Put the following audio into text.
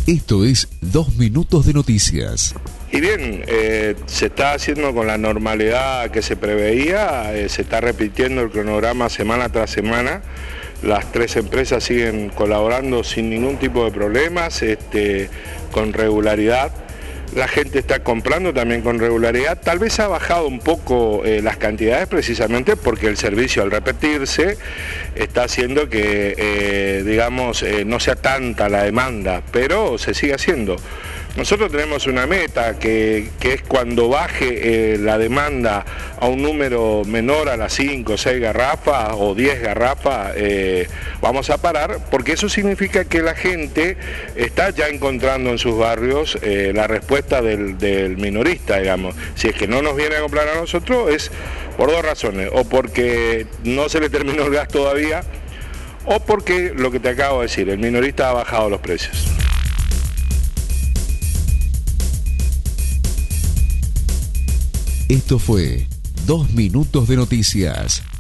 Esto es 2 minutos de noticias. Y bien, se está haciendo con la normalidad que se preveía, se está repitiendo el cronograma semana tras semana. Las 3 empresas siguen colaborando sin ningún tipo de problemas, con regularidad. La gente está comprando también con regularidad. Tal vez ha bajado un poco las cantidades precisamente porque el servicio, al repetirse, está haciendo que, no sea tanta la demanda, pero se sigue haciendo. Nosotros tenemos una meta que es cuando baje la demanda a un número menor a las 5 o 6 garrafas o 10 garrafas, vamos a parar, porque eso significa que la gente está ya encontrando en sus barrios la respuesta del minorista, digamos. Si es que no nos viene a comprar a nosotros es por 2 razones, o porque no se le terminó el gas todavía, o porque, lo que te acabo de decir, el minorista ha bajado los precios. Esto fue 2 minutos de noticias.